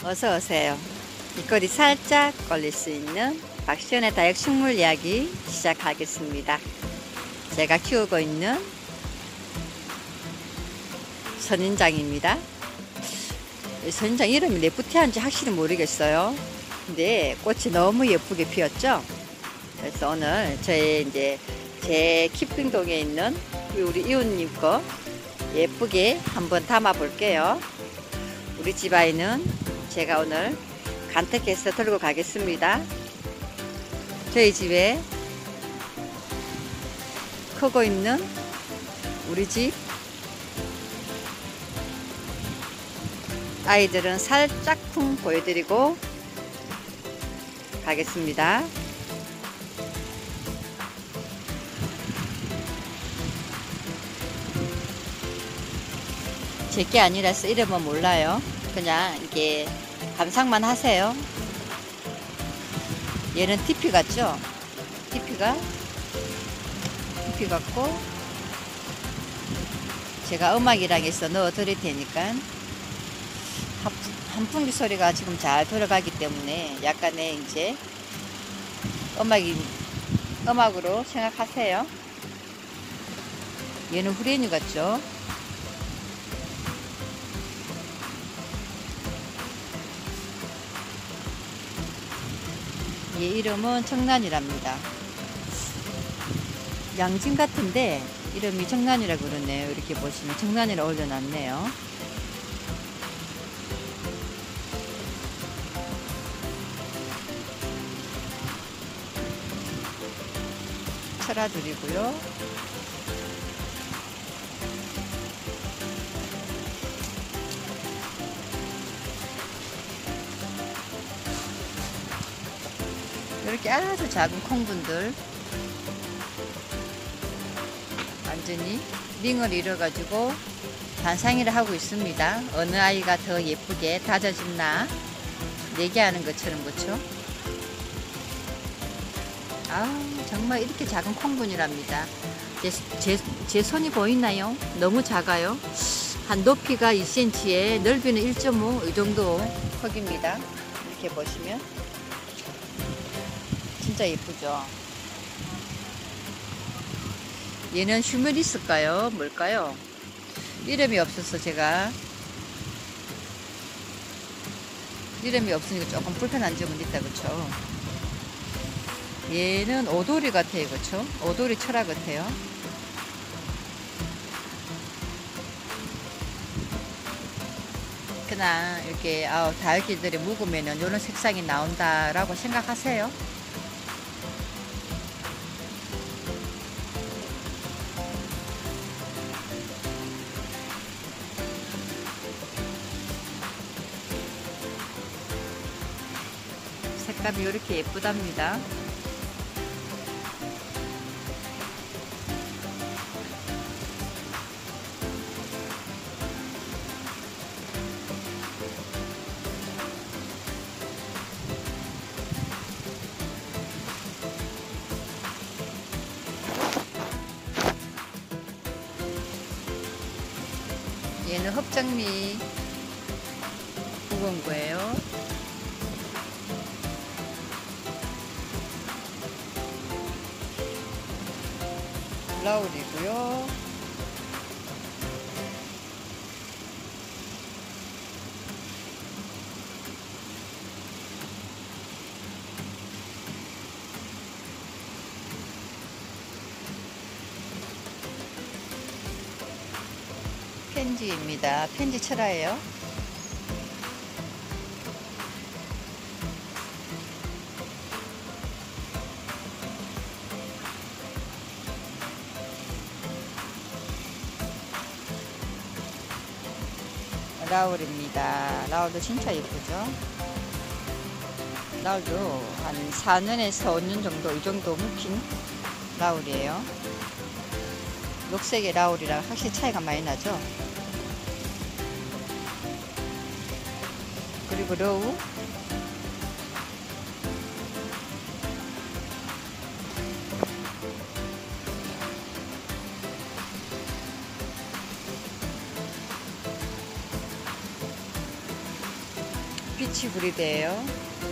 어서 오세요. 입꼬리 살짝 걸릴 수 있는 박시연의 다육 식물 이야기 시작하겠습니다. 제가 키우고 있는 선인장입니다. 선인장 이름이 네프티아인지 확실히 모르겠어요. 근데 꽃이 너무 예쁘게 피었죠. 그래서 오늘 제 키핑동에 있는 우리 이웃님 거 예쁘게 한번 담아 볼게요. 우리 집 아이는 제가 오늘 간택해서 들고 가겠습니다. 저희 집에 크고 있는 우리 집 아이들은 살짝쿵 보여드리고 가겠습니다. 제게 아니라서 이름은 몰라요. 그냥 이게 감상만 하세요. 얘는 TP 같죠? TP 같고 제가 음악이랑 해서 넣어 드릴 테니까 한풍기 소리가 지금 잘 들어가기 때문에 약간의 이제 음악으로 생각하세요. 얘는 후레뉴 같죠? 얘 이름은 청란이랍니다. 양진 같은데 이름이 청란이라고 그러네요. 이렇게 보시면 청란이를 올려놨네요. 철화드리고요. 이렇게 아주 작은 콩분들 완전히 링을 이뤄가지고 반상회를 하고 있습니다. 어느 아이가 더 예쁘게 다져졌나 얘기하는 것처럼, 그쵸? 정말 이렇게 작은 콩분이랍니다. 제 손이 보이나요? 너무 작아요. 한 높이가 2cm에 넓이는 1.5 이 정도 크기입니다. 이렇게 보시면 진짜 예쁘죠? 얘는 휴메리스일까요? 뭘까요? 이름이 없어서 제가 이름이 없으니까 조금 불편한 점은 있다, 그쵸? 얘는 오도리 같아요, 그쵸? 오도리 철화 같아요. 그냥 이렇게 다육이들이 묵으면은 이런 색상이 나온다라고 생각하세요. 색감이 이렇게 예쁘답니다. 얘는 흡장미 묵은 거예요. 라울이고요. 펜지입니다. 펜지 철화예요. 라울입니다. 라울도 진짜 예쁘죠? 라울도 한 4년에서 5년 정도 이 정도 묵힌 라울이에요. 녹색의 라울이랑 확실히 차이가 많이 나죠? 그리고 로우 터치 브리드예요.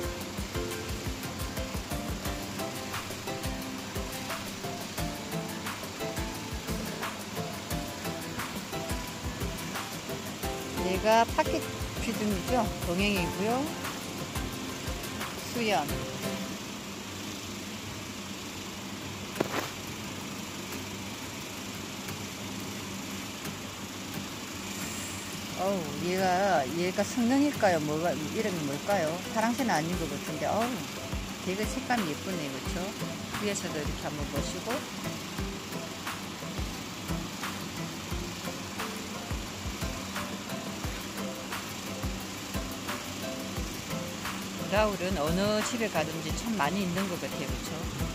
얘가 파켓 피든이죠. 동행이고요. 수연. 어우, 얘가 성능일까요? 뭐가, 이름이 뭘까요? 파랑새는 아닌 것 같은데, 어우, 되게 색감이 예쁘네요. 그쵸? 위에서도 이렇게 한번 보시고. 라울은 어느 집에 가든지 참 많이 있는 것 같아요. 그쵸?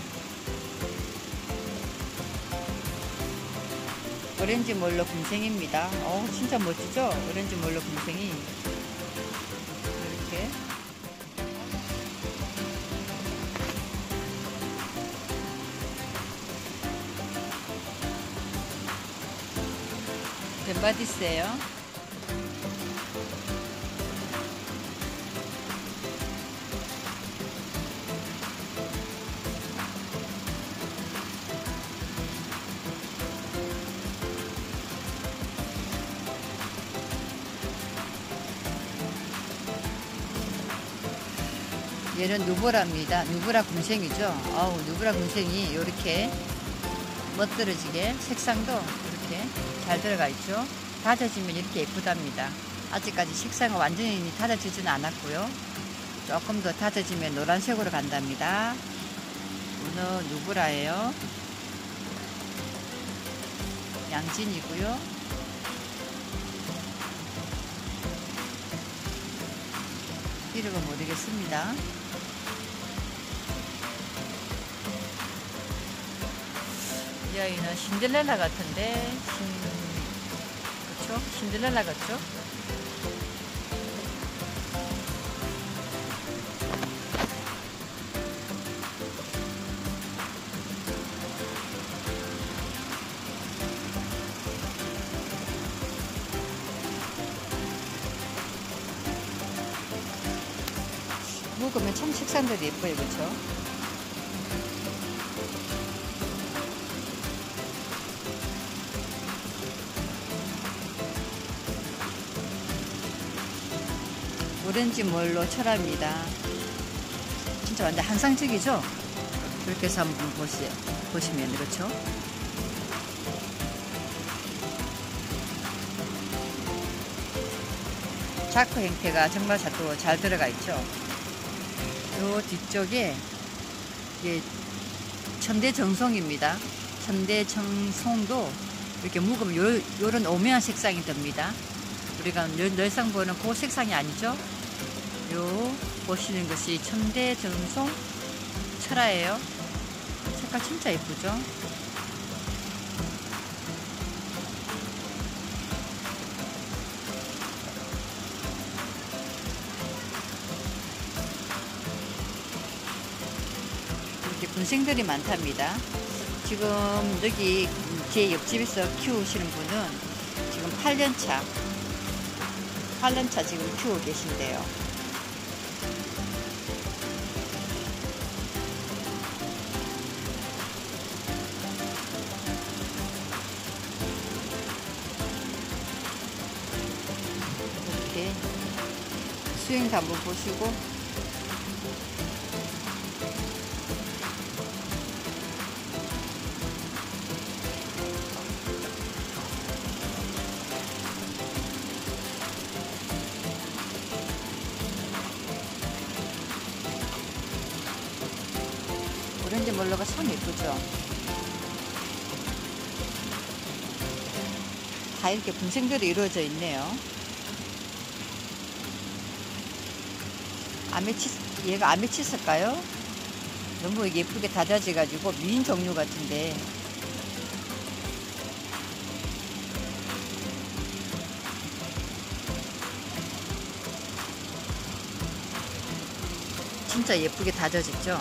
오렌지 몰로 금생입니다. 진짜 멋지죠? 오렌지 몰로 금생이 이렇게 벤바디스예요. 얘는 누보라입니다. 누보라 금생이죠. 누보라 금생이 이렇게 멋들어지게 색상도 이렇게 잘 들어가 있죠. 다져지면 이렇게 예쁘답니다. 아직까지 색상은 완전히 다져지지는 않았고요. 조금 더 다져지면 노란색으로 간답니다. 오늘 누보라예요. 양진이고요. 이름은 모르겠습니다. 이 아이는 신데렐라 같은데, 그쵸? 신데렐라 같죠? 묵으면 참 색상들이 예뻐요. 그쵸? 오렌지 몰로 철합니다. 진짜 완전 한상적이죠? 그렇게 해서 한번 보시면 그렇죠? 자크 형태가 정말 잘 들어가 있죠? 요 뒤쪽에 이게 천대정송입니다. 천대정송도 이렇게 묵으면 요런 오묘한 색상이 듭니다. 우리가 늘상 보는 그 색상이 아니죠? 요 보시는 것이 천대정송 철화예요. 색깔 진짜 예쁘죠? 이렇게 분생들이 많답니다. 지금 여기 제 옆집에서 키우시는 분은 지금 8년차 지금 키우고 계신데요. 이렇게 수영도 한번 보시고, 오렌지 몰로가 참 예쁘죠? 다 이렇게 분생들이 이루어져 있네요. 얘가 아메치스일까요? 너무 예쁘게 다져져가지고 미인 종류 같은데, 진짜 예쁘게 다져졌죠?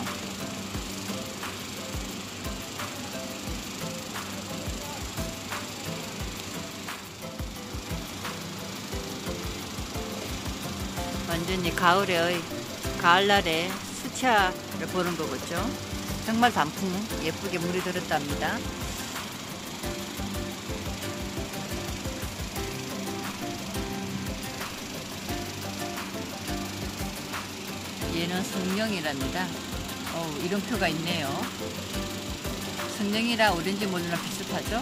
완전 완전히 가을날에 수채화를 보는 거겠죠. 정말 단풍 예쁘게 물이 들었답니다. 얘는 성령이랍니다. 이름표가 있네요. 성령이랑 오렌지 몰루랑 비슷하죠?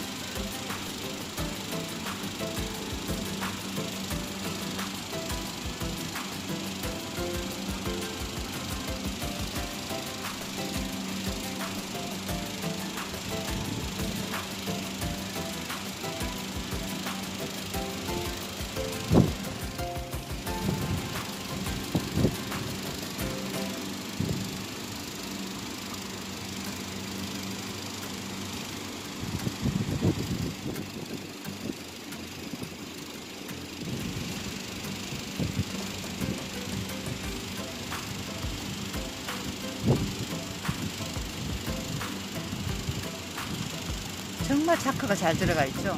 정말 자크가 잘 들어가 있죠.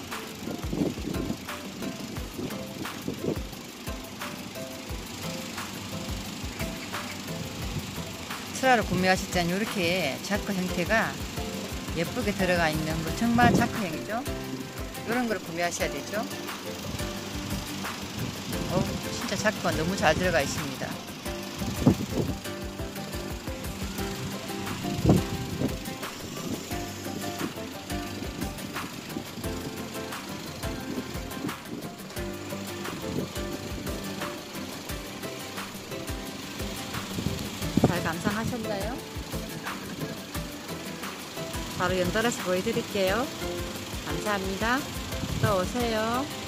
트라를 구매하실 때는 이렇게 자크 형태가 예쁘게 들어가 있는 거 정말 자크형이죠. 이런 걸 구매하셔야 되죠. 진짜 자크가 너무 잘 들어가 있습니다. 잘 감상하셨나요? 바로 연달아서 보여드릴게요. 감사합니다. 또 오세요.